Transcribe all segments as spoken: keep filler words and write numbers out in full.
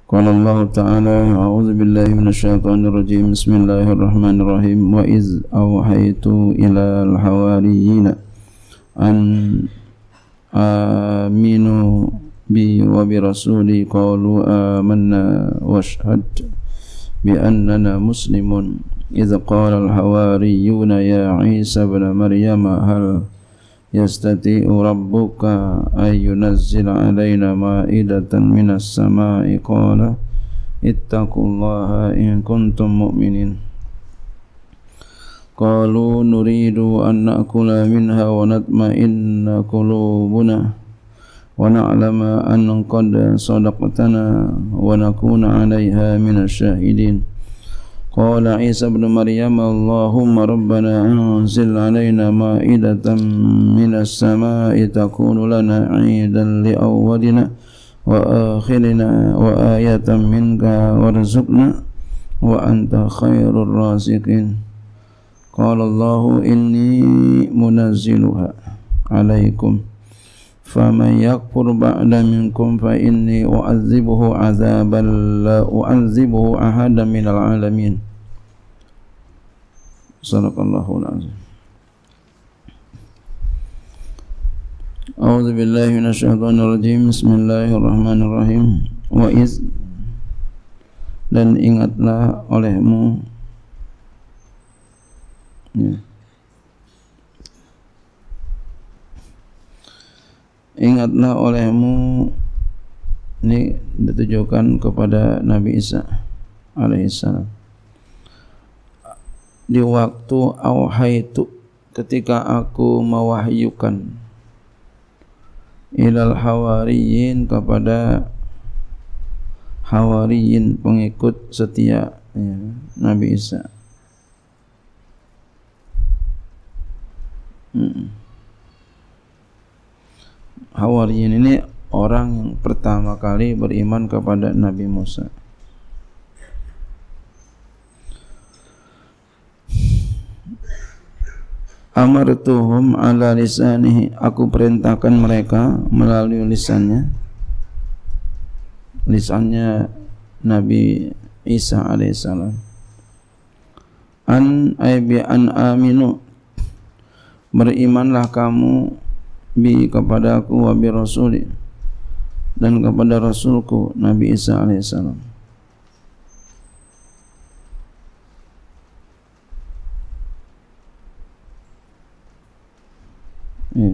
Qala Allah Ta'ala a'udzu billahi minasy syaithanir rajim. Bismillahirrahmanirrahim. Wa iz awhaytu ilal hawariyina an aminu bi wa bi rasuli qalu amanna washhad bi annana muslimun. Idz qala al hawariyuna ya Isa ibn Maryam hal yastati'u rabbuka ay yunazzila alaina ma'idatan minas sama'i qala ittaqullaha in kuntum mu'minin. Qalu nuridu an na'kula minha wa natma'inna qulubuna wa na'lama an qad sadaqtana wa nakuna 'alayha minasy syahidin. Qala Isa ibn Maryam Allahumma rabbana anzil alaina ma'idatan minas sama'i takunu lana 'idan li awwalina wa akhirina wa ayatan minka warzuqna wa anta khairur raziqin. Qala Allahu inni munazziluha 'alaikum faman yakfur ba'da minkum fa inni u'adzibuhu 'adzaban la u'adzibuhu ahadan minal 'alamin. Sadaqallahul azim. A'udzu billahi minasy syaithanir rajim. Bismillahirrahmanirrahim. Wa iz, dan ingatlah olehmu ya. Ingatlah olehmu, ini ditujukan kepada Nabi Isa alaihissalam, di waktu awhaitu, ketika aku mewahyukan, ilal hawariyin, kepada hawariyin, pengikut setia ya, Nabi Isa. hmm. Hawariyin ini orang yang pertama kali beriman kepada Nabi Musa. Amartuhum ala lisanihi, aku perintahkan mereka melalui lisannya, lisannya Nabi Isa alaihissalam. An ay bi an aminu, berimanlah kamu bi kepada aku, wa bi rasuli, dan kepada rasulku Nabi Isa alaihissalam. Ya.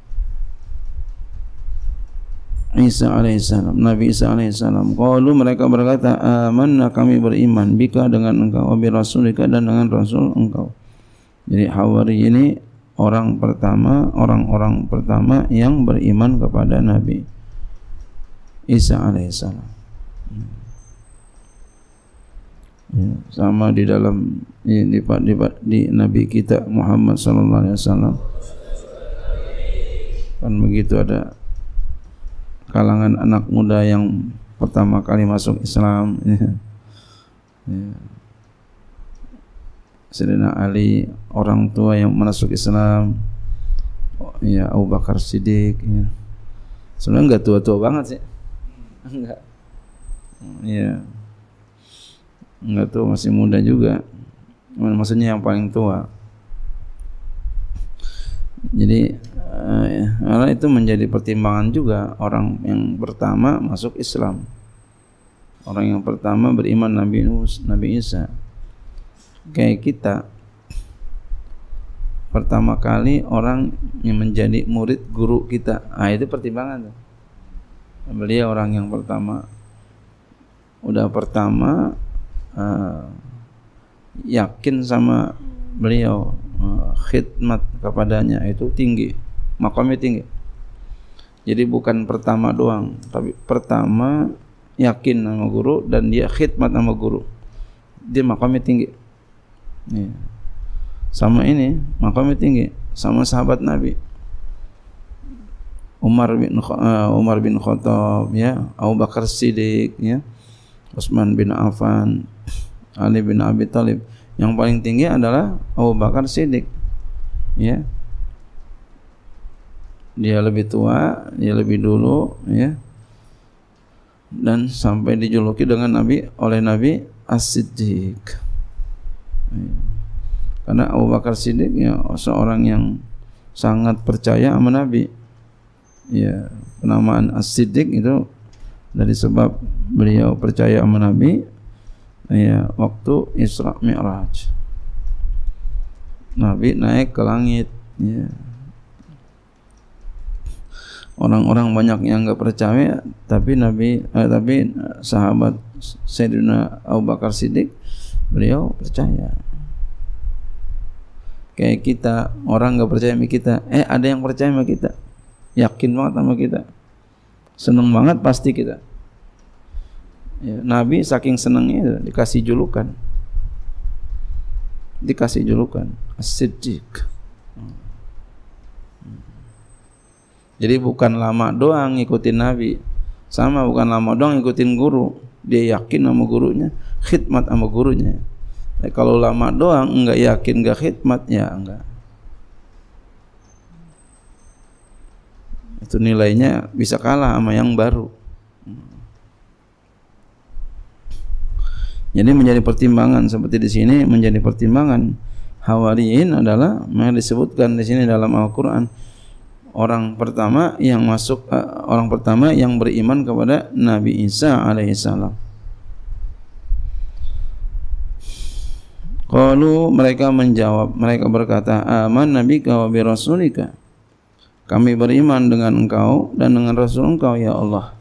Isa alaihissalam, Nabi Isa alaihissalam. Qalu, mereka berkata, amanna, kami beriman, bika, dengan engkau, wa bi rasulika, dan dengan rasul engkau. Jadi Hawari ini orang pertama, orang-orang pertama yang beriman kepada Nabi Isa alaihissalam. Ya, sama di dalam di, di, di, di Nabi kita Muhammad sallallahu alaihi wasallam kan begitu, ada kalangan anak muda yang pertama kali masuk Islam ya. Ya. Sayyidina Ali, orang tua yang masuk Islam ya, Abu Bakar Siddiq ya. Sebenarnya enggak tua-tua banget sih, enggak ya, enggak tua, masih muda juga, maksudnya yang paling tua. Jadi uh, ya, karena itu menjadi pertimbangan juga, orang yang pertama masuk Islam, orang yang pertama beriman Nabi Nabi Isa. Kayak kita pertama kali orang yang menjadi murid guru kita, ah itu pertimbangan tuh. Beliau orang yang pertama, udah pertama uh, yakin sama beliau, uh, khidmat kepadanya itu tinggi, makamnya tinggi. Jadi bukan pertama doang, tapi pertama yakin sama guru dan dia khidmat sama guru, dia makamnya tinggi. Ya. Sama ini makamnya tinggi, sama sahabat Nabi Umar bin uh, Umar bin Khattab ya, Abu Bakar Siddiq ya, Utsman bin Affan, Ali bin Abi Thalib. Yang paling tinggi adalah Abu Bakar Siddiq ya. Dia lebih tua, dia lebih dulu ya. dan sampai dijuluki dengan Nabi oleh Nabi As-Siddiq. Karena Abu Bakar Siddiq ya seorang yang sangat percaya sama Nabi. Ya, penamaan As-Siddiq itu dari sebab beliau percaya sama Nabi ya waktu Isra Mi'raj. Nabi naik ke langit ya. Orang-orang banyak yang enggak percaya, tapi Nabi eh, tapi sahabat Sayyidina Abu Bakar Siddiq beliau percaya. Kayak kita, orang enggak percaya sama kita, eh ada yang percaya sama kita. Yakin banget sama kita. Seneng banget pasti kita. Ya, Nabi saking senangnya dikasih julukan. Dikasih julukan As-Siddiq. Jadi bukan lama doang ngikutin Nabi, sama bukan lama doang ngikutin guru. Dia yakin sama gurunya, khidmat sama gurunya. Nah, kalau lama doang enggak yakin, enggak khidmat ya enggak. Itu nilainya bisa kalah sama yang baru. Jadi menjadi pertimbangan seperti di sini, menjadi pertimbangan Hawariyin adalah yang disebutkan di sini dalam Al-Qur'an. Orang pertama yang masuk uh, orang pertama yang beriman kepada Nabi Isa alaihissalam. Qalu, mereka menjawab, mereka berkata, aman nabika wa bi rasulika. Kami beriman dengan engkau dan dengan rasul engkau ya Allah.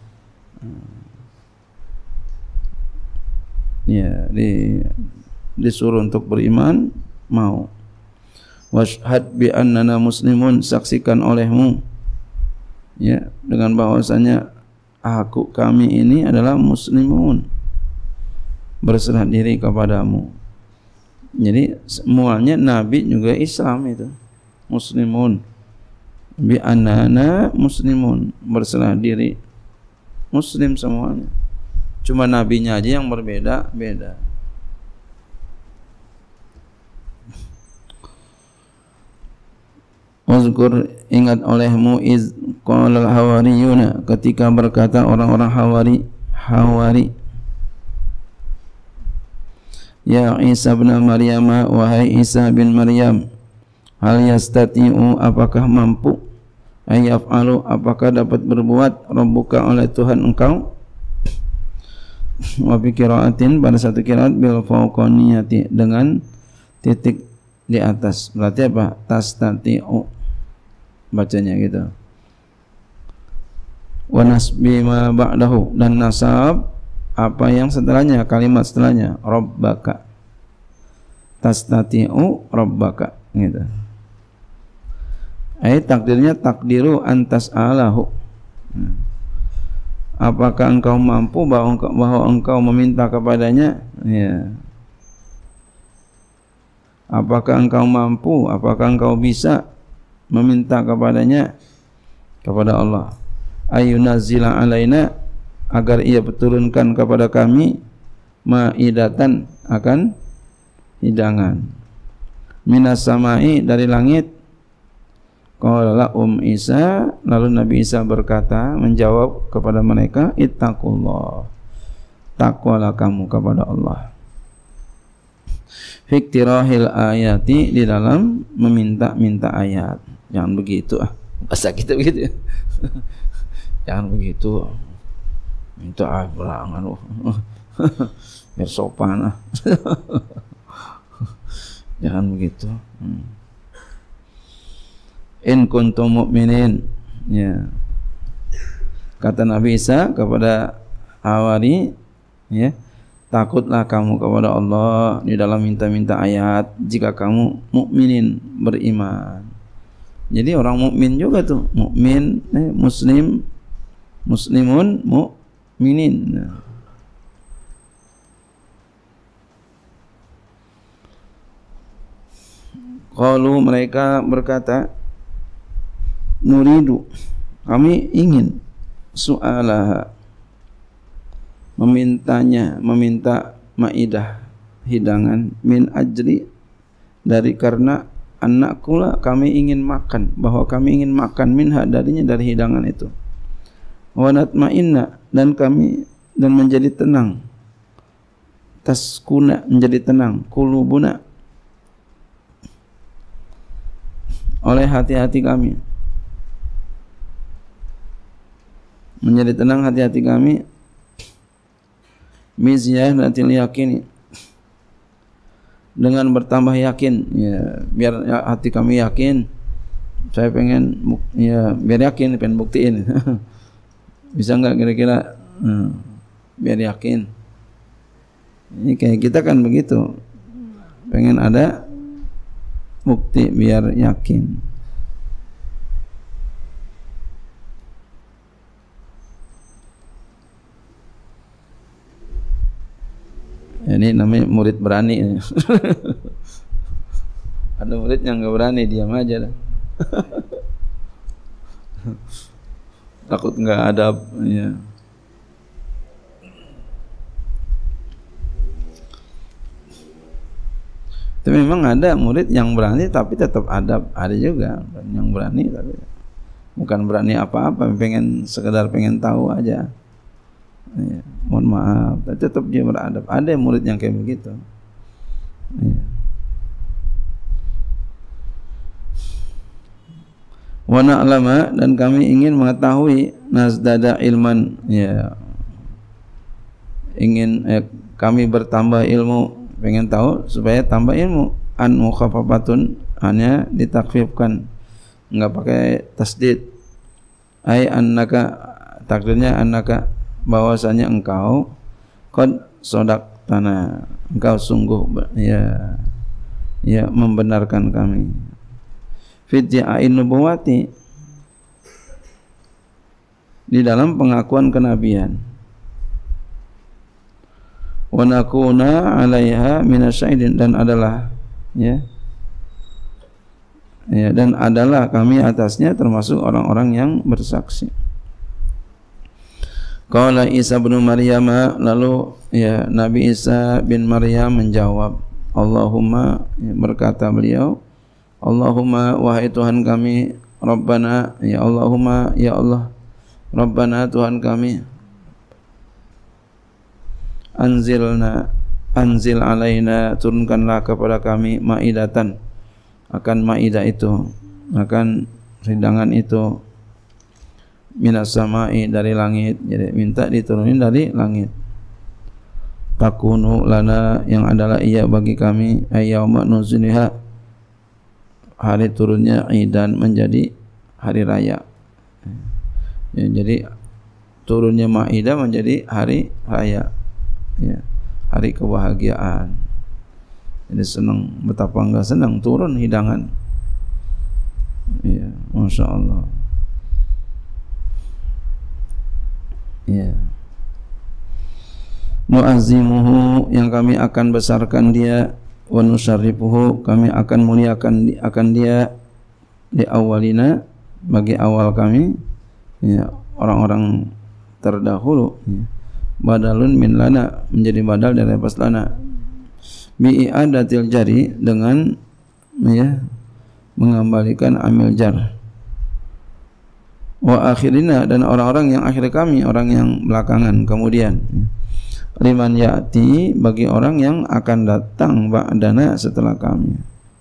Ya, di, disuruh untuk beriman, mau. Washhad bi annana muslimun, saksikan olehmu ya dengan bahwasanya aku kami ini adalah muslimun, berserah diri kepadamu. Jadi semuanya Nabi juga Islam itu muslimun, bi annana muslimun, berserah diri muslim semuanya. Cuma nabinya aja yang berbeda-beda. Wazkur, ingat olehmu iz qala al-hawariyuna, ketika berkata orang-orang hawari hawari ya Isa bin Maryam, wahai Isa bin Maryam, hal yastati'u, apakah mampu, ayaf'alu, apakah dapat berbuat, rabbuka, oleh Tuhan engkau, wa bi qiraatin, pada satu qiraat bil fawqaniyati, dengan titik di atas. Berarti apa? Tastati'u bacanya gitu. Wa nasbi ma ba'dahu, dan nasab apa yang setelahnya, kalimat setelahnya, rabbaka. Tastati'u rabbaka gitu. Ayat takdirnya takdiru antas alahu. Apakah engkau mampu bahwa engkau, bahwa engkau meminta kepadanya? Ya. Apakah engkau mampu? Apakah engkau bisa meminta kepadanya, kepada Allah? Ayunazzila alaina, agar ia berturunkan kepada kami, maidatan, akan hidangan, minas samai, dari langit. Qala um Isa, lalu Nabi Isa berkata, menjawab kepada mereka, ittaqullah, takwalah kamu kepada Allah. Fiktirahil ayati, di dalam meminta-minta ayat. Jangan begitu ah, bahasa kita begitu ya. Jangan begitu, minta ah berangan loh. Biar sopan ah. Jangan begitu. hmm. In kuntum mu'minin, ya. Kata Nabi Isa kepada Hawari, ya, takutlah kamu kepada Allah di dalam minta-minta ayat jika kamu mukminin, beriman. Jadi orang mukmin juga tuh, mukmin, eh, muslim, muslimun, mukminin. Nah. Qalu, mereka berkata, nuridu, kami ingin, su'alaha, memintanya, meminta maidah, hidangan, min ajri, dari karena anakula, kami ingin makan, bahwa kami ingin makan minha, darinya, dari hidangan itu. Wa natma'inna, dan kami dan menjadi tenang. Taskuna, menjadi tenang. Qulubuna, oleh hati-hati kami. Menjadi tenang hati-hati kami. Mizyanatil yakini, dengan bertambah yakin, ya, biar hati kami yakin. Saya pengen, ya, biar yakin, pengen buktiin. Bisa nggak kira-kira? Hmm, biar yakin. Ini kayak kita kan begitu, pengen ada bukti biar yakin. Ini namanya murid berani. Ada murid yang nggak berani, diam aja dah. Takut nggak adab, ya. Tapi memang ada murid yang berani tapi tetap adab, ada juga yang berani tapi bukan berani apa-apa, pengen sekedar pengen tahu aja. Ya, mohon maaf, tapi tetap dia beradab. Ada murid yang kayak begitu. Ya. Wa na'lama, dan kami ingin mengetahui nazdada ilman, ya, ingin eh, kami bertambah ilmu, pengen tahu supaya tambah ilmu. An mukhafafatun, hanya ditakfifkan, enggak pakai tasdid. Ai annaka, takdirnya annaka, bahwasanya engkau qad sadaqtana, engkau sungguh, ya, ya, membenarkan kami. Fidja'in nubuwati, di dalam pengakuan kenabian. Wa nakuna 'alaiha minasyahidin, dan adalah, ya, ya, dan adalah kami atasnya termasuk orang-orang yang bersaksi. Qala Isa bin Maryam, lalu, ya, Nabi Isa bin Maryam menjawab, Allahumma, ya, berkata beliau, Allahumma, wahai Tuhan kami, Rabbana, ya Allahumma, ya Allah, Rabbana, Tuhan kami, anzilna, anzil alaina, turunkanlah kepada kami maidatan, akan maidah itu, akan hidangan itu, minas samai, dari langit. Jadi minta diturunin dari langit. Takunu lana, yang adalah ia bagi kami, ayyauma nuzuliha, hari turunnya idan, menjadi hari raya. Ya, jadi turunnya Maidah menjadi hari raya, ya, hari kebahagiaan. Jadi senang, betapa enggak senang turun hidangan. Ya, Masya Allah. Ya. Nu'azimuhu, yang kami akan besarkan dia, wa nusyarrifuhu, kami akan muliakan akan dia, di awalina, bagi awal kami, ya, orang-orang terdahulu, ya. Badalun min lana, menjadi badal dari lepas lana. Bi i'adatil jari, dengan, ya, mengembalikan amil jar. Wa akhirina, dan orang-orang yang akhir kami, orang yang belakangan kemudian. Liman ya'ti, bagi orang yang akan datang ba'dana, setelah kami.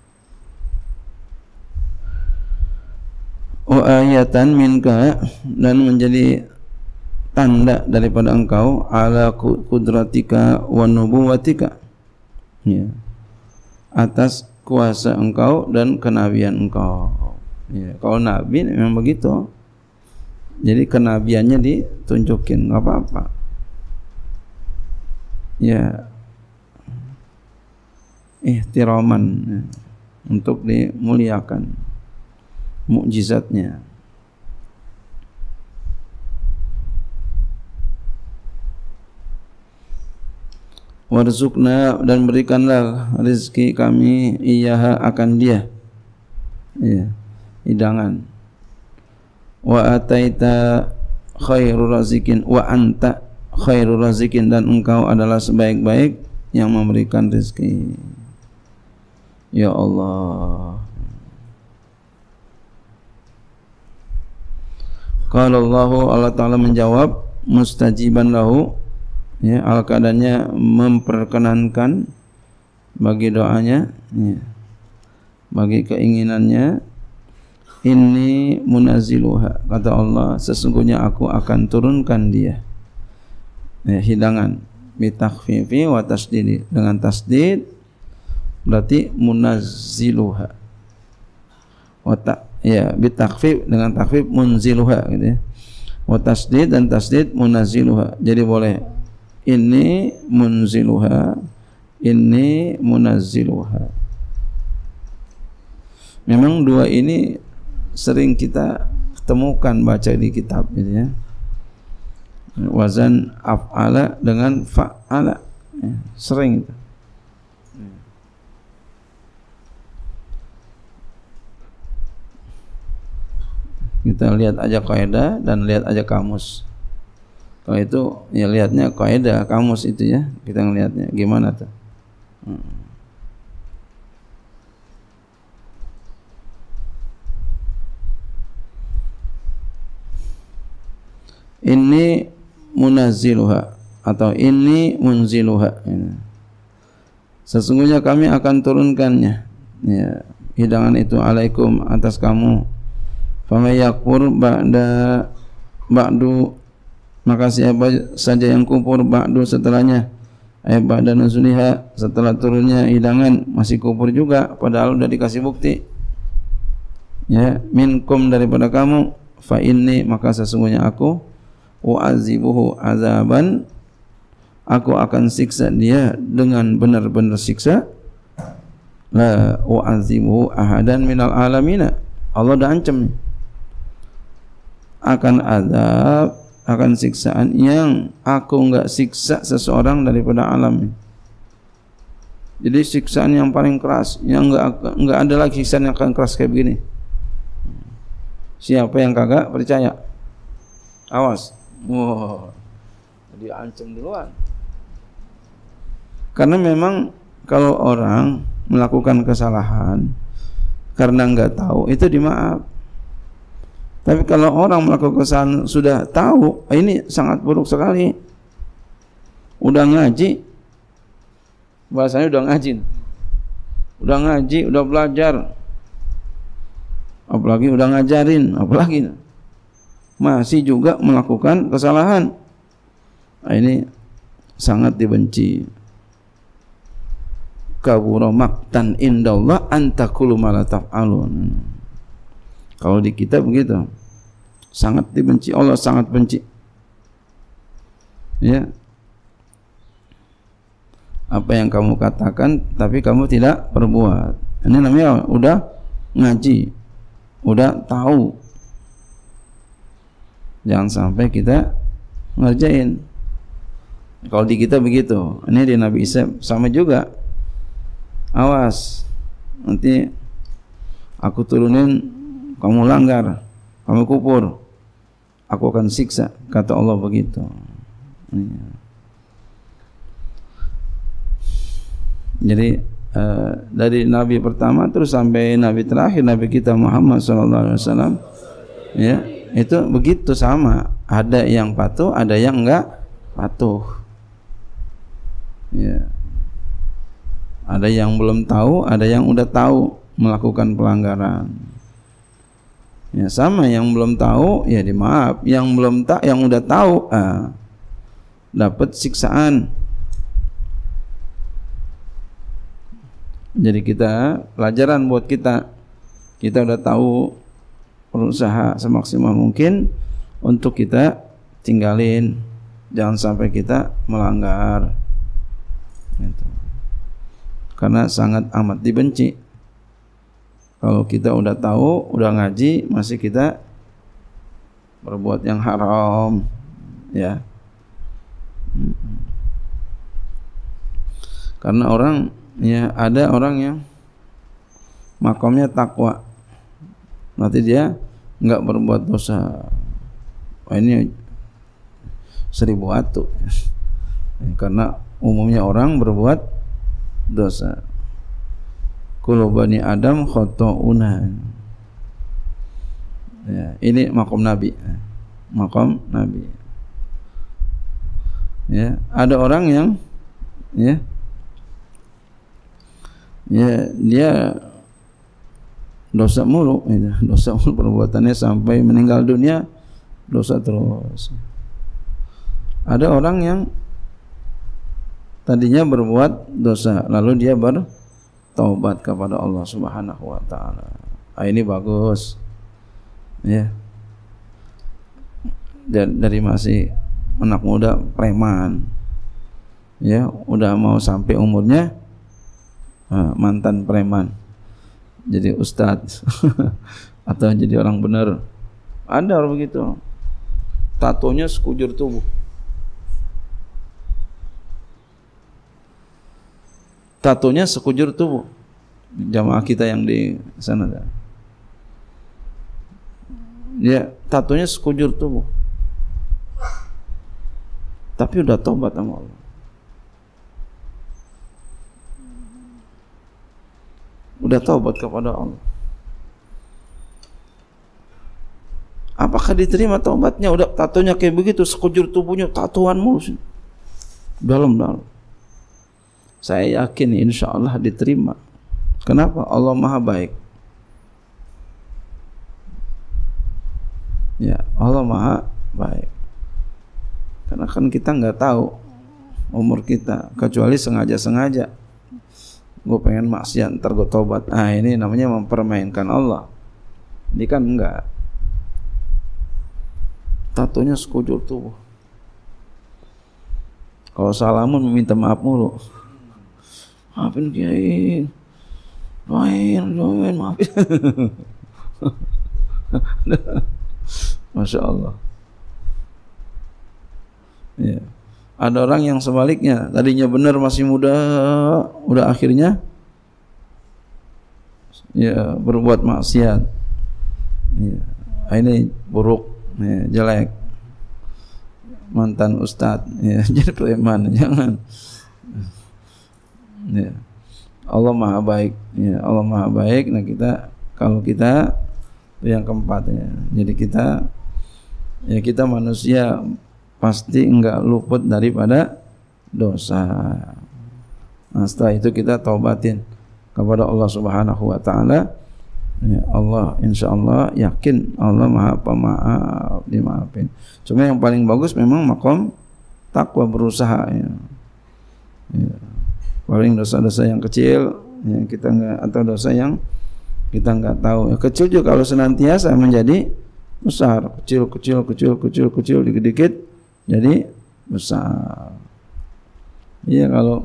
Wa ayatan minka, dan menjadi tanda daripada engkau, ala kudratika wa nubuwatika, ya, atas kuasa engkau dan kenabian engkau. Ya, kalau nabi memang begitu. Jadi kenabiannya ditunjukin, nggak apa-apa. Ya, ihtiraman, ya, untuk dimuliakan mukjizatnya. Warzuqna, dan berikanlah rezeki kami, iyaha, akan dia, ya, hidangan. Wa ataita khairur razikin, wa anta khairur razikin, dan engkau adalah sebaik-baik yang memberikan rezeki. Ya Allah. Qala Allahu, Allah Ta'ala menjawab, mustajiban lahu, ya, ala keadaannya memperkenankan bagi doanya, ya, bagi keinginannya. Inni munazziluha, kata Allah, sesungguhnya aku akan turunkan dia, ya, hidangan bitakhfifi wa tasdidi, dengan tasdid berarti munazziluha, wa ta, ya, bitakhfif dengan takhfif munziluha gitu ya, wa tasdid dan tasdid munazziluha. Jadi boleh ini munziluha, ini munazziluha. Memang dua ini sering kita temukan baca di kitab gitu ya. Wazan af'ala dengan fa'ala, ya, sering itu. Kita lihat aja kaidah dan lihat aja kamus. Kalau itu ya lihatnya kaidah, kamus itu ya, kita ngelihatnya gimana tuh. Hmm. Ini munazziluha atau ini munziluha. Sesungguhnya kami akan turunkannya, ya, hidangan itu alaikum atas kamu. Faman yakfur ba'da ba'du, maka siapa saja yang kufur ba'du setelahnya, ay ba'da nuzuliha, setelah turunnya hidangan masih kufur juga padahal sudah dikasih bukti, ya, minkum daripada kamu, fa inni, maka sesungguhnya aku u'azibuhu azaban, aku akan siksa dia dengan benar-benar siksa, la u'azibuhu ahadan minal alamina. Allah dah ancam akan azab, akan siksaan yang aku enggak siksa seseorang daripada alam. Jadi siksaan yang paling keras, yang enggak enggak ada lagi siksaan yang akan keras kayak begini. Siapa yang kagak percaya? Awas. Wow, diancam duluan. Karena memang kalau orang melakukan kesalahan karena enggak tahu, itu dimaaf. Tapi kalau orang melakukan kesalahan sudah tahu, ini sangat buruk sekali. Udah ngaji, bahasanya udah ngaji, udah ngaji, udah belajar, apalagi udah ngajarin, apalagi masih juga melakukan kesalahan. Nah, ini sangat dibenci. Kabura maqtan indallah antakulu ma la taf'alun. Kalau di kitab begitu, sangat dibenci, Allah sangat benci, ya, apa yang kamu katakan tapi kamu tidak perbuat. Ini namanya udah ngaji, udah tahu. Jangan sampai kita ngerjain. Kalau di kita begitu, ini di Nabi Isa sama juga. Awas, nanti aku turunin, kamu langgar, kamu kufur, aku akan siksa, kata Allah begitu. Jadi uh, dari Nabi pertama terus sampai Nabi terakhir, Nabi kita Muhammad sallallahu alaihi wasallam, ya, itu begitu sama. Ada yang patuh, ada yang enggak patuh, ya. Ada yang belum tahu, ada yang udah tahu melakukan pelanggaran. Ya, sama, yang belum tahu ya dimaaf, yang belum tak, yang udah tahu ah, dapat siksaan. Jadi kita pelajaran buat kita. Kita udah tahu, berusaha semaksimal mungkin untuk kita tinggalin, jangan sampai kita melanggar. Gitu. Karena sangat amat dibenci kalau kita udah tahu, udah ngaji, masih kita berbuat yang haram, ya. Karena orang, ya, ada orang yang makomnya takwa, nanti dia enggak berbuat dosa. Wah, ini seribu atu. Karena umumnya orang berbuat dosa. Kullu bani Adam khata'una. Ya, ini makom Nabi. Makom Nabi. Ya, ada orang yang ya ya dia dosa mulu, ya, dosa mulu perbuatannya sampai meninggal dunia dosa terus. Ada orang yang tadinya berbuat dosa lalu dia bertaubat kepada Allah Subhanahu wa taala. Ah, ini bagus. Ya. Dari masih anak muda preman. Ya, udah mau sampai umurnya ah, mantan preman. Jadi ustadz atau jadi orang benar. Ada orang begitu. Tatonya sekujur tubuh. Tatonya sekujur tubuh. Jamaah kita yang di sana. Ya, tatonya sekujur tubuh. Tapi udah tobat sama Allah. Udah tobat kepada Allah. Apakah diterima taubatnya? Udah tatonya kayak begitu, sekujur tubuhnya tatuan mulu. Dalam-dalam. Saya yakin insya Allah diterima. Kenapa? Allah Maha Baik. Ya, Allah Maha Baik. Karena kan kita nggak tahu umur kita, kecuali sengaja-sengaja. Gue pengen maksiat, ntar gue tobat. Ah, ini namanya mempermainkan Allah. Ini kan enggak. Tatonya sekujur tubuh. Kalau salamun meminta maaf mulu. Maafin kiai, doain, doain, maafin. Masya Allah. Ya. Ada orang yang sebaliknya, tadinya benar masih muda, udah akhirnya ya berbuat maksiat. Ya. Ini buruk, ya, jelek. Mantan ustadz, ya, jadi preman, jangan. Ya. Allah Maha Baik, ya, Allah Maha Baik. Nah kita, kalau kita yang keempat, ya, jadi kita, ya kita manusia pasti enggak luput daripada dosa. Nah, setelah itu kita taubatin kepada Allah Subhanahu wa taala. Ya, Allah insyaallah yakin Allah Maha Pemaaf, dimaafin. Cuma yang paling bagus memang makom takwa, berusaha, ya. Ya. Paling dosa-dosa yang kecil, ya, kita enggak, atau dosa yang kita enggak tahu. Ya, kecil juga kalau senantiasa menjadi besar, kecil kecil kecil kecil kecil dikit-dikit jadi besar. Iya, kalau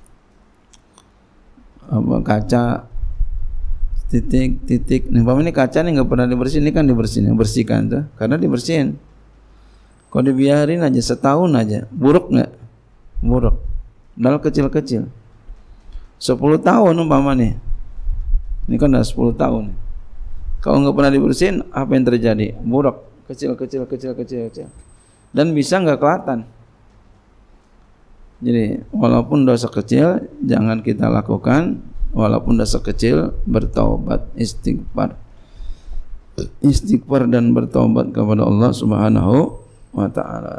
apa kaca titik titik, nih bang, ini kaca nih nggak pernah dibersihin, ini kan dibersihin, bersihkan tuh, karena dibersihin. Kalau dibiarin aja setahun aja, buruk nggak? Buruk. Dalam kecil-kecil. Sepuluh tahun umpama nih, ini kan udah sepuluh tahun. Kalau nggak pernah dibersihin, apa yang terjadi? Buruk, kecil kecil kecil kecil kecil. Dan bisa nggak kelihatan. Jadi walaupun dosa kecil jangan kita lakukan, walaupun dosa kecil bertaubat, istighfar, istighfar dan bertaubat kepada Allah Subhanahu wa taala.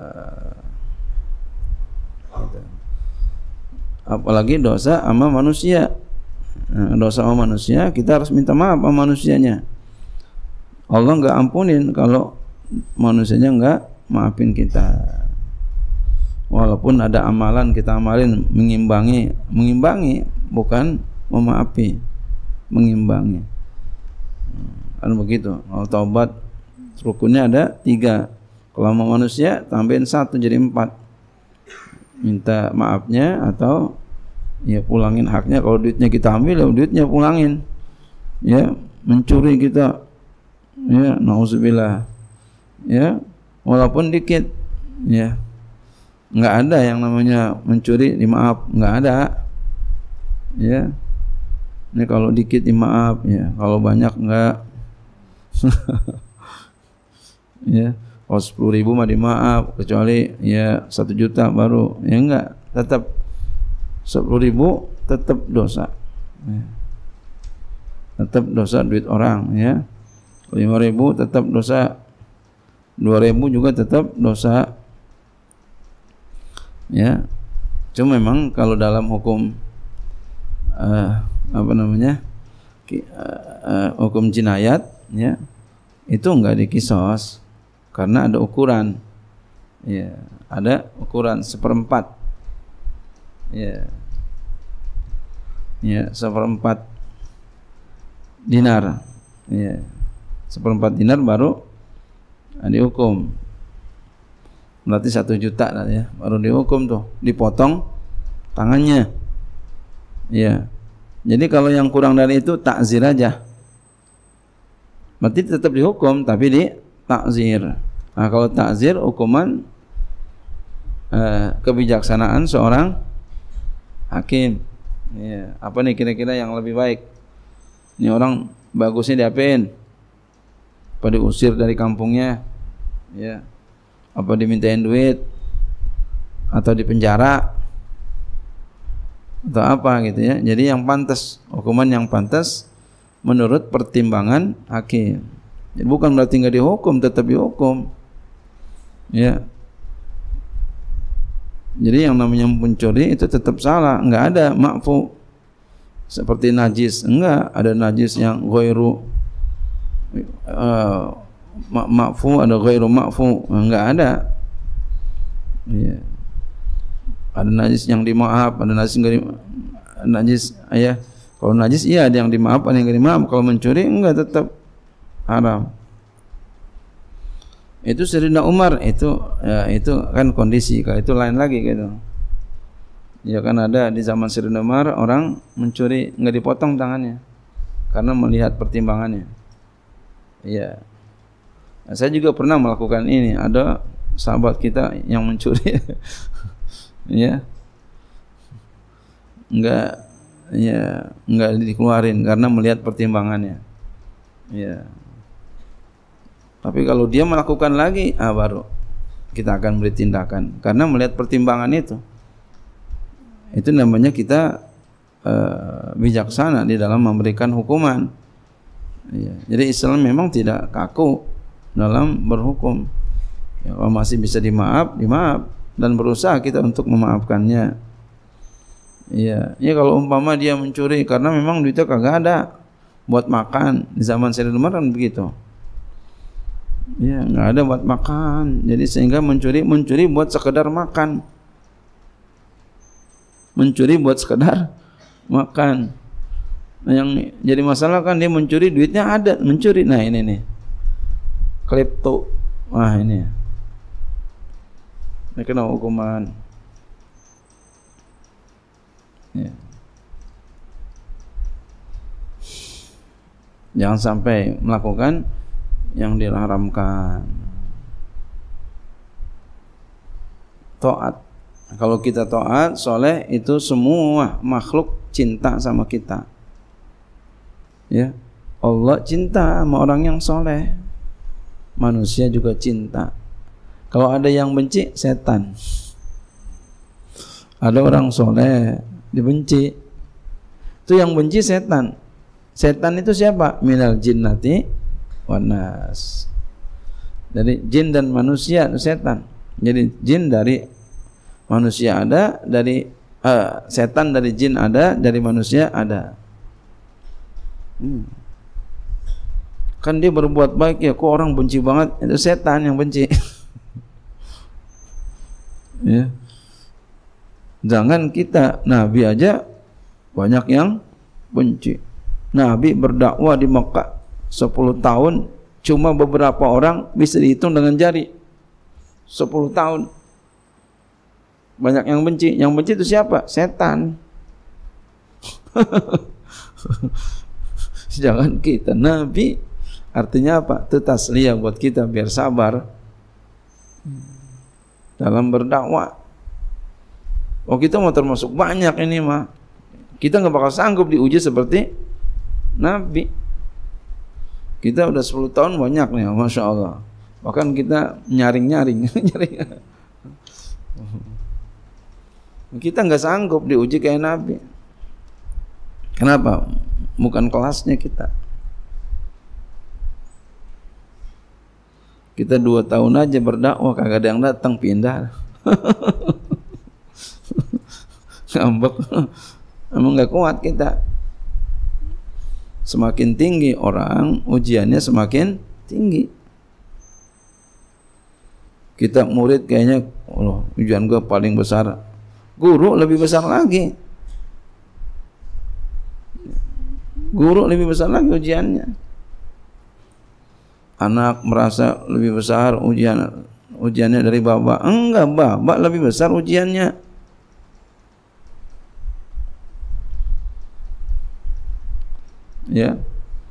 Apalagi dosa sama manusia. Nah, dosa sama manusia kita harus minta maaf sama manusianya. Allah nggak ampunin kalau manusianya nggak maafin kita. Walaupun ada amalan kita amalin mengimbangi, mengimbangi bukan memaafi, mengimbangi. Kan begitu. Kalau taubat rukunnya ada tiga. Kalau sama manusia tambahin satu jadi empat. Minta maafnya atau ya pulangin haknya. Kalau duitnya kita ambil, ya duitnya pulangin. Ya, mencuri kita, ya nauzubillah, ya walaupun dikit, ya nggak ada yang namanya mencuri dimaaf, nggak ada. Ya, ini kalau dikit dimaaf, ya kalau banyak nggak. Ya, kalau sepuluh ribu mah dimaaf, kecuali ya satu juta baru, ya enggak, tetap sepuluh ribu tetap dosa, ya. Tetap dosa duit orang, ya. Lima ribu tetap dosa, dua ribu juga tetap dosa. Ya, cuma memang kalau dalam hukum uh, apa namanya uh, uh, hukum jinayat, ya, itu enggak dikisos karena ada ukuran. Ya, ada ukuran seperempat. Ya, ya seperempat dinar. Ya, seperempat dinar baru dihukum. Berarti satu juta lah ya, baru dihukum tuh, dipotong tangannya. Ya, jadi kalau yang kurang dari itu takzir aja. Berarti tetap dihukum, tapi di takzir. Nah, kalau takzir hukuman eh, kebijaksanaan seorang hakim. Ya, apa nih kira-kira yang lebih baik? Ini orang bagusnya diapain? Apa diusir dari kampungnya? Ya. Apa dimintain duit atau dipenjara atau apa gitu ya. Jadi yang pantas, hukuman yang pantas menurut pertimbangan hakim. Jadi bukan berarti enggak dihukum, tetap dihukum. Ya. Jadi yang namanya pencuri itu tetap salah, enggak ada ma'fu seperti najis, enggak, ada najis yang ghairu uh, ma'fu, ada ghairu ma'fu, enggak ada. Ya. Ada najis yang dimaaf, ada najis enggak di, najis ya. Kalau najis iya ada yang dimaaf, ada yang enggak dimaaf. Kalau mencuri enggak, tetap haram. Itu Sayyidina Umar itu ya, itu kan kondisi, kalau itu lain lagi gitu. Ya kan ada di zaman Sayyidina Umar orang mencuri enggak dipotong tangannya karena melihat pertimbangannya. Iya. Nah, saya juga pernah melakukan ini. Ada sahabat kita yang mencuri, ya, enggak, ya, enggak dikeluarin karena melihat pertimbangannya. Ya. Tapi kalau dia melakukan lagi, ah baru kita akan beri tindakan karena melihat pertimbangan itu. Itu namanya kita uh, bijaksana di dalam memberikan hukuman. Ya. Jadi Islam memang tidak kaku dalam berhukum. Ya, kalau masih bisa dimaaf, dimaaf dan berusaha kita untuk memaafkannya. Iya, ya kalau umpama dia mencuri karena memang duitnya kagak ada buat makan, di zaman Sayyidina Umar kan begitu. Ya, enggak ada buat makan. Jadi sehingga mencuri, mencuri buat sekedar makan. Mencuri buat sekedar makan. Nah, yang jadi masalah kan dia mencuri duitnya ada, mencuri. Nah, ini nih. Klepto. Wah, ini. Ini kena hukuman. Ya. Jangan sampai melakukan yang diharamkan. Taat. Kalau kita taat, soleh, itu semua makhluk cinta sama kita. Ya, Allah cinta sama orang yang soleh. Manusia juga cinta. Kalau ada yang benci, setan. Ada orang soleh dibenci, itu yang benci setan. Setan itu siapa? Minal jinnati wan nas. Jadi jin dan manusia itu setan. Jadi jin dari manusia ada, dari uh, setan dari jin ada, dari manusia ada. Hmm. Kan dia berbuat baik ya, kok orang benci banget? Itu setan yang benci. Ya. Jangan kita, Nabi aja banyak yang benci. Nabi berdakwah di Mekah sepuluh tahun, cuma beberapa orang bisa dihitung dengan jari. sepuluh tahun. Banyak yang benci. Yang benci itu siapa? Setan. Jangan kita. Nabi artinya apa? Itu tasliyah buat kita biar sabar dalam berdakwah. Oh, kita mau termasuk banyak ini mah. Kita nggak bakal sanggup diuji seperti Nabi. Kita udah sepuluh tahun banyak nih, Masya Allah. Bahkan kita nyaring-nyaring. Kita nggak sanggup diuji kayak Nabi. Kenapa? Bukan kelasnya kita. Kita dua tahun aja berdakwah, kagak ada yang datang, pindah. ngambek. Emang nggak kuat kita. Semakin tinggi orang, ujiannya semakin tinggi. Kita murid kayaknya, oh, ujian gue paling besar. Guru lebih besar lagi. Guru lebih besar lagi ujiannya. Anak merasa lebih besar ujian ujiannya dari bapak. Enggak, bapak lebih besar ujiannya. Ya,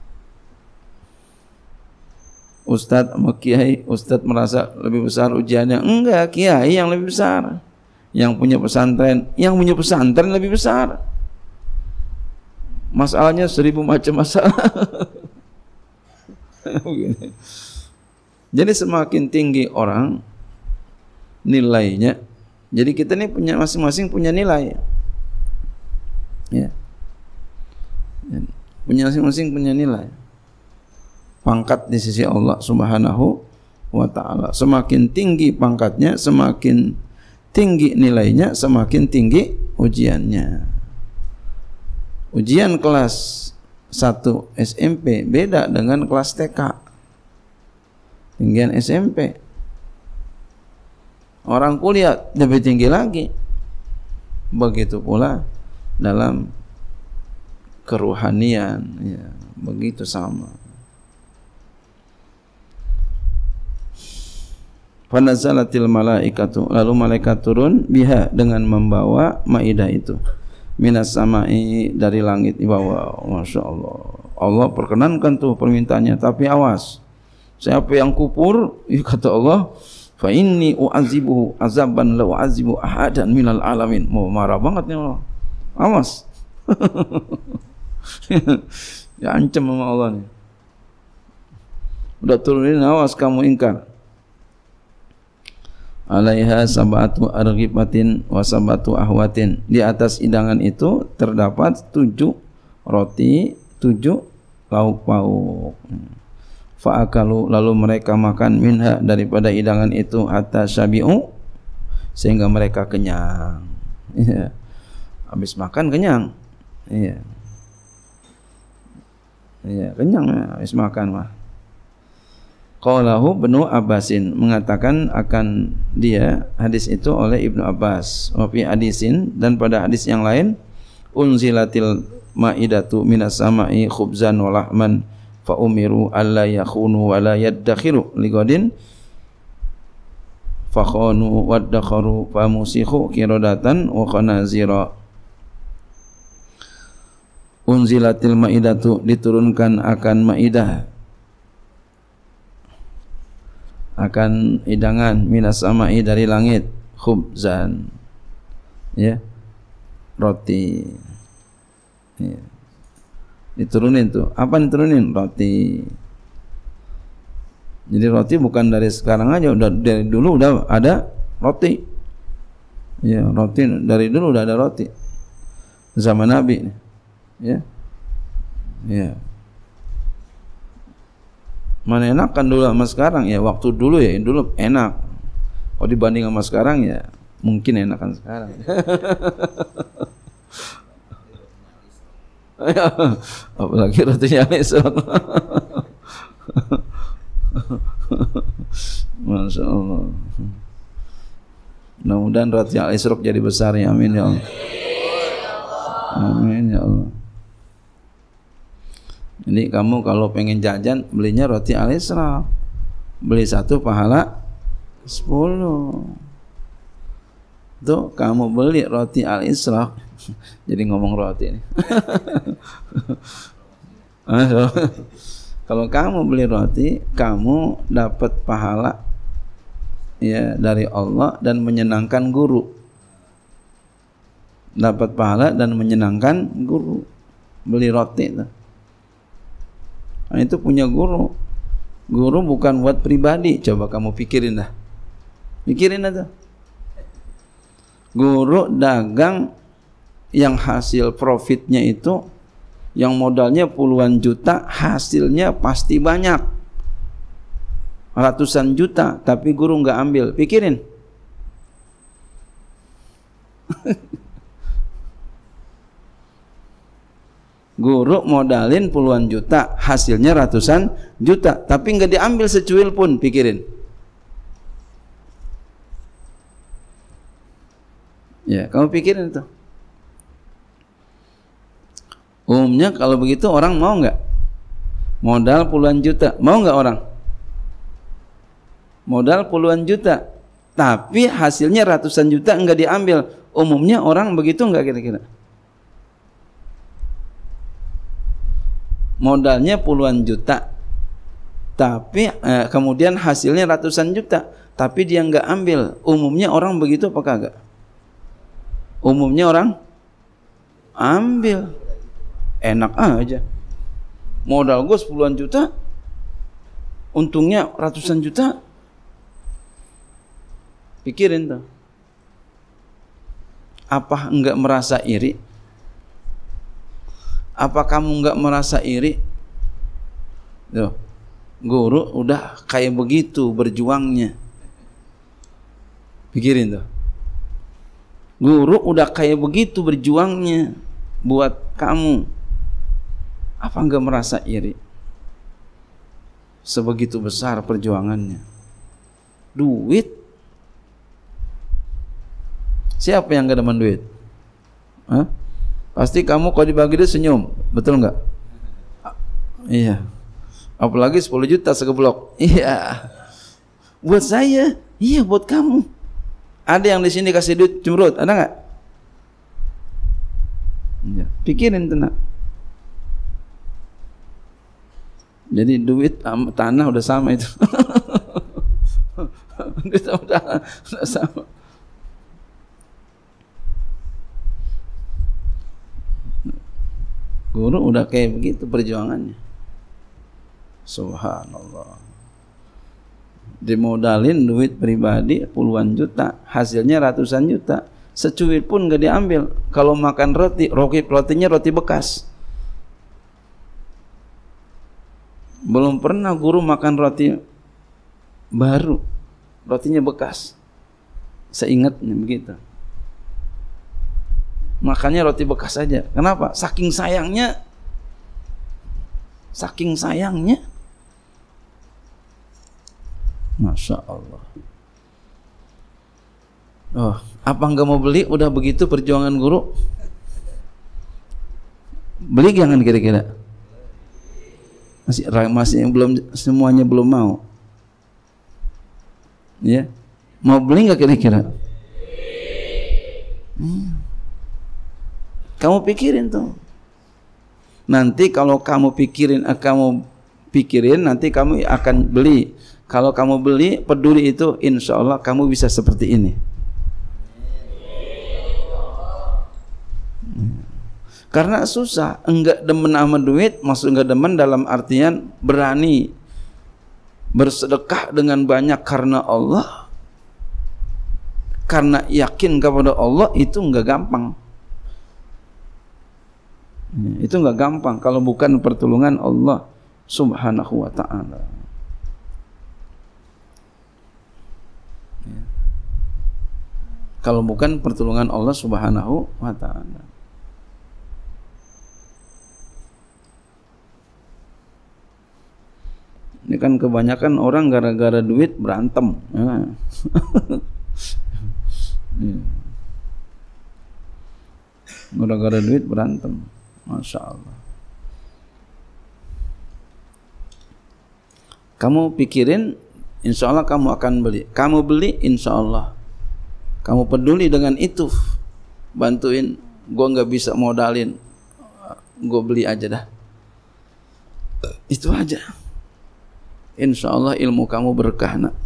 Ustadz sama kiai, Ustadz merasa lebih besar ujiannya. Enggak, kiai yang lebih besar. Yang punya pesantren, yang punya pesantren lebih besar. Masalahnya seribu macam masalah. Jadi semakin tinggi orang nilainya, jadi kita ini punya masing-masing punya nilai. Ya. Punya masing-masing punya nilai. Pangkat di sisi Allah Subhanahu wa taala. Semakin tinggi pangkatnya, semakin tinggi nilainya, semakin tinggi ujiannya. Ujian kelas satu S M P beda dengan kelas T K. Tinggian S M P. Orang kuliah lebih tinggi lagi. Begitu pula dalam keruhanian, ya, begitu sama. Fanazalatil malaikatu, lalu malaikat turun biha dengan membawa maidah itu. Minas samai, dari langit dibawa. Masya Allah. Allah perkenankan tuh permintaannya, tapi awas. Siapa yang kufur, kata Allah, fa inni u'azibuhu azaban la u'azibu ahadan minal alamin. Mau marah banget nih Allah. Awas. Ya ancam sama Allah nih. Udah turunin, awas kamu ingkar. Alaiha sabatu arghibatin wa sabatu ahwatin. Di atas hidangan itu terdapat tujuh roti, tujuh lauk pauk. Fa'akalu, lalu mereka makan minha, daripada hidangan itu, hatta syabi'u, sehingga mereka kenyang. Ya. Habis makan kenyang. Iya. Iya, kenyang ya, habis makan mah. Qalahu Ibnu Abbasin, mengatakan akan dia hadis itu oleh Ibnu Abbas. Wa fi hadisin, dan pada hadis yang lain, unzilatil maidatu minas sama'i khubzan wa lahman fa umiru alla yakhunu wa la yaddakhiru liqadin fa khanu waddakharu fa musikhu qiradatan wa khanazira. Unzilatil maidatu, diturunkan akan maidah, akan hidangan, minas sama'i, dari langit, khubzan, ya, roti, ya. Diturunin tuh, apa diturunin? Roti. Jadi roti bukan dari sekarang aja, udah dari dulu udah ada roti, ya, roti dari dulu udah ada roti, zaman Nabi, ya, ya. Mana enak kan dulu sama sekarang ya, waktu dulu ya, dulu enak. Kalau dibanding sama sekarang ya mungkin enakan sekarang. Apalagi rotinya Al-Isra. Masya Allah. Mudah-mudahan roti Al-Isra jadi besar ya, amin ya Allah. Amin ya Allah. Jadi kamu kalau pengen jajan belinya roti Al-Isra, beli satu pahala sepuluh. Tuh kamu beli roti Al-Isra, jadi ngomong roti ini. Kalau kamu beli roti, kamu dapat pahala ya dari Allah dan menyenangkan guru. Dapat pahala dan menyenangkan guru. Beli roti itu. Nah, itu punya guru. Guru bukan buat pribadi. Coba kamu pikirin dah. Pikirin aja. Guru dagang yang hasil profitnya itu, yang modalnya puluhan juta, hasilnya pasti banyak, ratusan juta, tapi guru nggak ambil. Pikirin. Guru modalin puluhan juta, hasilnya ratusan juta, tapi nggak diambil secuil pun. Pikirin. Ya, kamu pikirin itu. Umumnya kalau begitu orang mau nggak? Modal puluhan juta, mau nggak orang? Modal puluhan juta, tapi hasilnya ratusan juta nggak diambil. Umumnya orang begitu nggak kira-kira? Modalnya puluhan juta, tapi eh, kemudian hasilnya ratusan juta, tapi dia nggak ambil. Umumnya orang begitu apa kagak? Umumnya orang ambil. Enak aja. Modal gue sepuluhan juta, untungnya ratusan juta. Pikirin tuh. Apa enggak merasa iri? Apa kamu enggak merasa iri? Tuh, guru udah kayak begitu berjuangnya. Pikirin tuh. Guru udah kayak begitu berjuangnya buat kamu. Apa enggak merasa iri? Sebegitu besar perjuangannya. Duit. Siapa yang enggak demen duit? Hah? Pasti kamu kalau dibagi dia senyum, betul enggak? Iya. Apalagi sepuluh juta segeblok. Iya. Buat saya, iya buat kamu. Ada yang di sini kasih duit cemberut, ada enggak? Ya, pikirin tenang. Jadi duit sama tanah udah sama itu. Duit sama tanah udah sama. Guru udah kayak begitu perjuangannya. Subhanallah. Dimodalin duit pribadi puluhan juta, hasilnya ratusan juta. Secuil pun gak diambil. Kalau makan roti, roti rotinya roti bekas. Belum pernah guru makan roti baru, rotinya bekas. Seingatnya begitu. Makannya roti bekas saja. Kenapa? Saking sayangnya, saking sayangnya. Masya Allah. Oh, apa nggak mau beli? Udah begitu perjuangan guru. Beli jangan kira-kira. Masih masih yang belum, semuanya belum mau. Ya, mau beli nggak kira-kira? Hmm. Kamu pikirin tuh. Nanti kalau kamu pikirin, kamu pikirin, nanti kamu akan beli. Kalau kamu beli, peduli itu, insya Allah kamu bisa seperti ini. Karena susah, enggak demen sama duit, maksud enggak demen dalam artian berani bersedekah dengan banyak karena Allah, karena yakin kepada Allah, itu enggak gampang. Itu enggak gampang kalau bukan pertolongan Allah Subhanahu wa ta'ala. Kalau bukan pertolongan Allah Subhanahu wa ta'ala. Ini kan kebanyakan orang gara-gara duit berantem. Ya. Gara-gara duit berantem. Masya Allah. Kamu pikirin, insya Allah kamu akan beli. Kamu beli, insya Allah. Kamu peduli dengan itu, bantuin. Gua nggak bisa modalin, gua beli aja dah. Itu aja. Insya Allah ilmu kamu berkah, nak.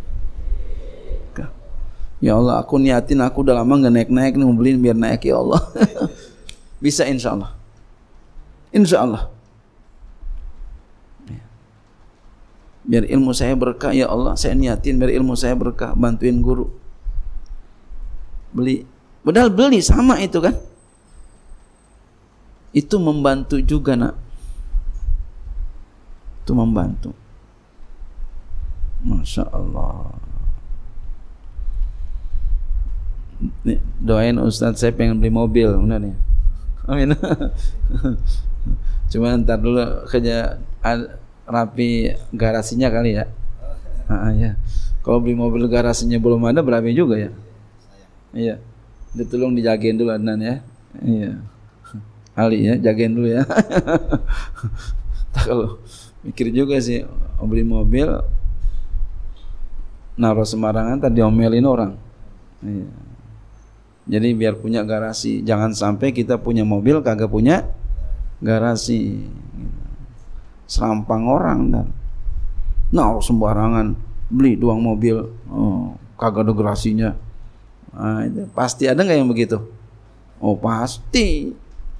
Ya Allah, aku niatin, aku udah lama nggak naik-naik nih, mau beliin biar naik ya Allah. Bisa insya Allah. Insya Allah. Biar ilmu saya berkah ya Allah, saya niatin biar ilmu saya berkah, bantuin guru. Beli. Padahal beli sama itu kan. Itu membantu juga, nak. Itu membantu. Masya Allah. Nih, doain Ustadz, saya pengen beli mobil, benar ya? Amin. Cuma ntar dulu kerja rapi garasinya kali ya. Ah, ya. Kalau beli mobil garasinya belum ada berapa juga ya? Iya. Ditolong dijagain dulu Adnan ya. Iya. Ali ya, jagain dulu ya. Tak kalau mikir juga sih beli mobil naruh sembarangan tadi diomelin orang. Iya. Jadi biar punya garasi, jangan sampai kita punya mobil kagak punya garasi. Serampang orang dan naruh sembarangan, beli doang mobil, oh, kagak ada garasinya. Nah, itu pasti ada nggak yang begitu? Oh pasti.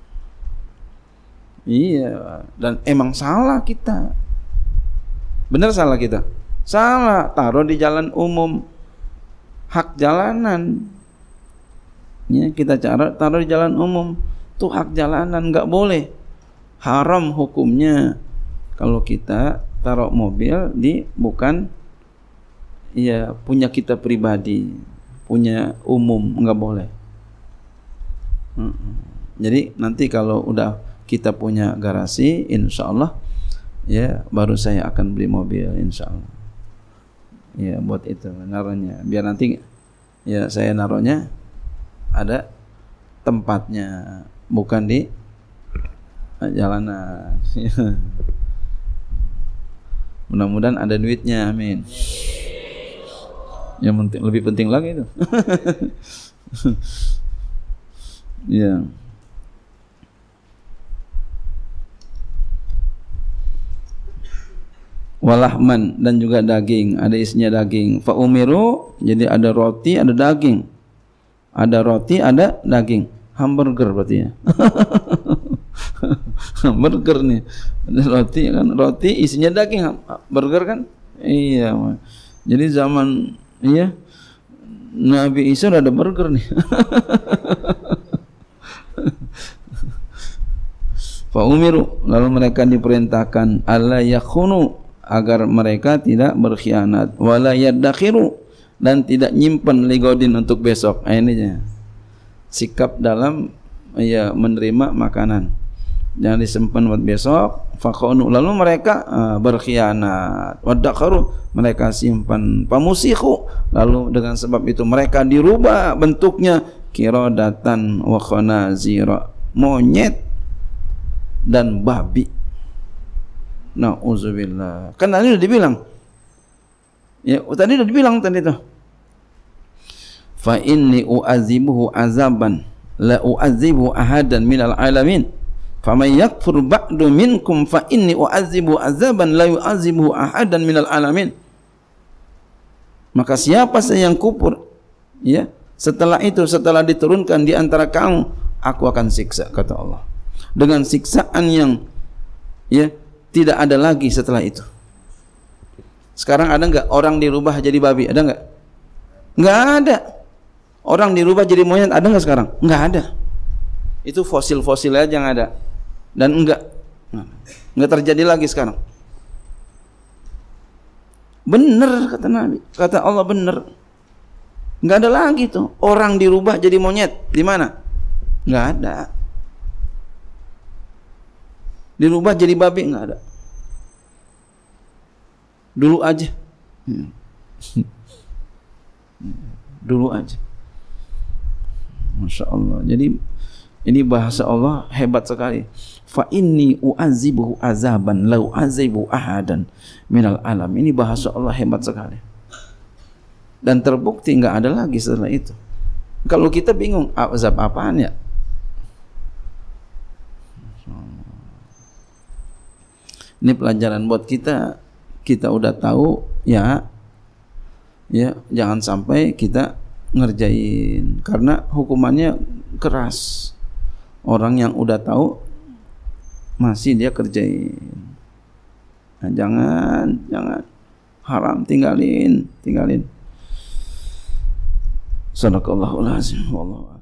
Iya, dan emang salah kita. Bener salah kita? Salah, taruh di jalan umum, hak jalanan. Ya, kita cara taruh di jalan umum, tuh hak jalanan, nggak boleh. Haram hukumnya. Kalau kita taruh mobil di bukan ya punya kita pribadi, punya umum, nggak boleh. Jadi nanti kalau udah kita punya garasi, insya Allah ya baru saya akan beli mobil, insya Allah. Ya buat itu naruhnya, biar nanti ya saya naruhnya ada tempatnya, bukan di jalanan. Mudah-mudahan ada duitnya, amin. Yang penting, lebih penting lagi itu. Ya. Walahman, dan juga daging, ada isinya daging. Fa umiru, jadi ada roti, ada daging. Ada roti, ada daging. Hamburger berarti ya. Hamburger nih. Ada roti kan, roti isinya daging. Burger kan? Iya. Jadi zaman iya Nabi Isa udah ada burger nih. Fa umiru, lalu mereka diperintahkan alla yakhunu, agar mereka tidak berkhianat, wala yaddakhiru, dan tidak nyimpen ligodin untuk besok. Nah, ini sikap dalam ya menerima makanan, jangan disimpan buat besok. Faqanu, lalu mereka uh, berkhianat, waddakharu, mereka simpan. Pamusikhu, lalu dengan sebab itu mereka dirubah bentuknya kiradatan wa khanazira, monyet dan babi. Na'udzubillah. Kan tadi udah dibilang. Ya, tadi udah dibilang tadi itu. Fa inni u'azibuhu azaban la u'azibu ahadan minal alamin. Faman yakfur ba'du minkum fa inni u'azibu azaban la yu'azibu ahadan minal alamin. Maka siapa saja yang kufur, ya, setelah itu, setelah diturunkan di antara kamu, aku akan siksa, kata Allah. Dengan siksaan yang ya tidak ada lagi setelah itu. Sekarang ada enggak orang dirubah jadi babi? Ada enggak? Enggak ada. Orang dirubah jadi monyet ada enggak sekarang? Enggak ada. Itu fosil-fosil aja yang ada. Dan enggak enggak terjadi lagi sekarang. Benar kata Nabi, kata Allah benar. Enggak ada lagi tuh orang dirubah jadi monyet. Di mana? Enggak ada. Dirubah jadi babi enggak ada. Dulu aja. Dulu aja. Masya Allah. Jadi ini bahasa Allah hebat sekali. Fa inni u'azibuhu azaban la u'azibu ahadan minal alam. Ini bahasa Allah hebat sekali. Dan terbukti enggak ada lagi setelah itu. Kalau kita bingung azab apaan ya? Ini pelajaran buat kita. Kita udah tahu ya, ya jangan sampai kita ngerjain karena hukumannya keras. Orang yang udah tahu masih dia kerjain. Nah, jangan, jangan haram tinggalin, tinggalin. Sadaqallahul azim. Wallahu